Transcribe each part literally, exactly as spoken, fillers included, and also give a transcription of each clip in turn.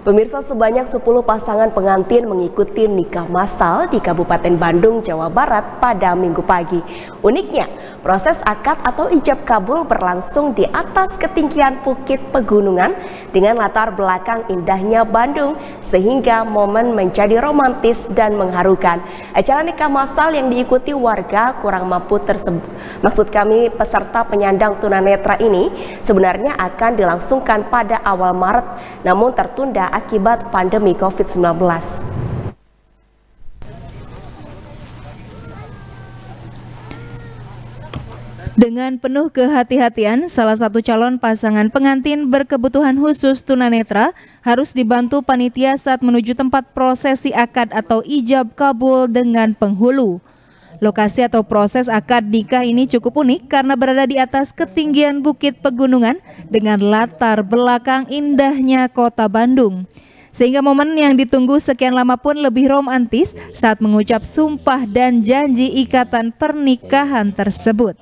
Pemirsa, sebanyak sepuluh pasangan pengantin mengikuti nikah massal di Kabupaten Bandung, Jawa Barat pada Minggu pagi. Uniknya, proses akad atau ijab kabul berlangsung di atas ketinggian Bukit Pegunungan dengan latar belakang indahnya Bandung, sehingga momen menjadi romantis dan mengharukan. Acara nikah massal yang diikuti warga kurang mampu tersebut, maksud kami peserta penyandang tunanetra ini, sebenarnya akan dilangsungkan pada awal Maret, namun tertunda akibat pandemi COVID sembilan belas. Dengan penuh kehati-hatian, salah satu calon pasangan pengantin berkebutuhan khusus tunanetra harus dibantu panitia saat menuju tempat prosesi akad atau ijab kabul dengan penghulu. Lokasi atau proses akad nikah ini cukup unik karena berada di atas ketinggian Bukit Pegunungan dengan latar belakang indahnya kota Bandung. Sehingga momen yang ditunggu sekian lama pun lebih romantis saat mengucap sumpah dan janji ikatan pernikahan tersebut.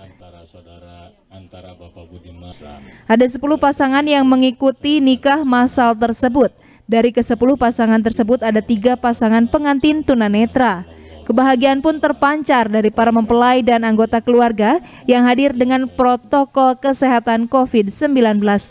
Ada sepuluh pasangan yang mengikuti nikah massal tersebut. Dari kesepuluh pasangan tersebut ada tiga pasangan pengantin tunanetra. Kebahagiaan pun terpancar dari para mempelai dan anggota keluarga yang hadir dengan protokol kesehatan COVID sembilan belas.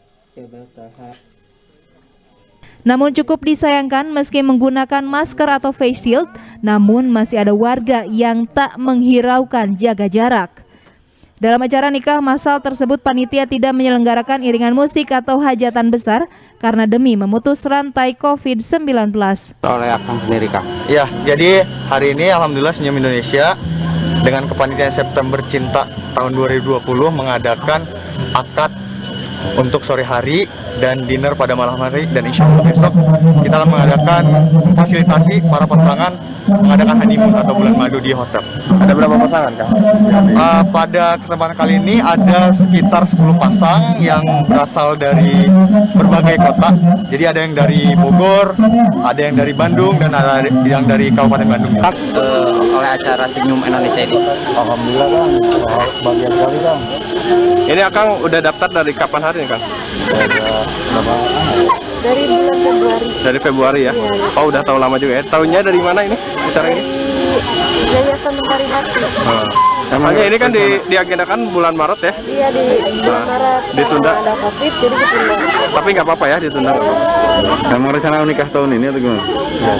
Namun cukup disayangkan meski menggunakan masker atau face shield, namun masih ada warga yang tak menghiraukan jaga jarak. Dalam acara nikah massal tersebut, panitia tidak menyelenggarakan iringan musik atau hajatan besar karena demi memutus rantai COVID sembilan belas. Oleh Akang sendiri, Kang. Ya, jadi hari ini Alhamdulillah Senyum Indonesia dengan kepanitiaan September Cinta tahun dua ribu dua puluh mengadakan akad untuk sore hari dan dinner pada malam hari, dan insya Allah besok kita akan mengadakan fasilitasi para pasangan mengadakan honeymoon atau bulan madu di hotel. Ada berapa pasangan, Kang? Uh, pada kesempatan kali ini ada sekitar sepuluh pasang yang berasal dari berbagai kota. Jadi ada yang dari Bogor, ada yang dari Bandung, dan ada yang dari Kabupaten Bandung. Uh, oleh acara Senyum Indonesia ini. Alhamdulillah, Kang. Bahagia sekali, Kang. Ini Akang udah daftar dari kapan hari ini, Kang? Dari bulan Februari. Dari Februari ya? Oh, udah tahu lama juga ya. Tahunnya dari mana ini acara ini? Yayasan Mentari Hati. Hmm. Namanya ini kan di, diagendakan bulan Maret ya? Iya, di bulan Maret. Ditunda. Ada COVID, jadi ditunda. Tapi nggak apa-apa ya ditunda. Kamu rencana nikah tahun ini atau gimana?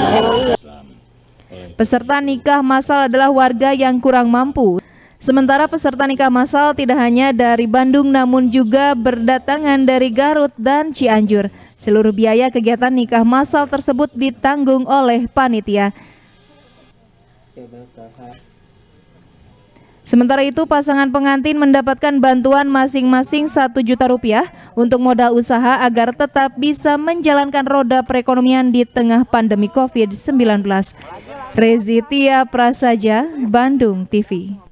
Peserta nikah massal adalah warga yang kurang mampu. Sementara peserta nikah massal tidak hanya dari Bandung namun juga berdatangan dari Garut dan Cianjur. Seluruh biaya kegiatan nikah massal tersebut ditanggung oleh panitia. Sementara itu, pasangan pengantin mendapatkan bantuan masing-masing satu juta rupiah untuk modal usaha agar tetap bisa menjalankan roda perekonomian di tengah pandemi COVID sembilan belas. Rezitia Prasaja, Bandung T V.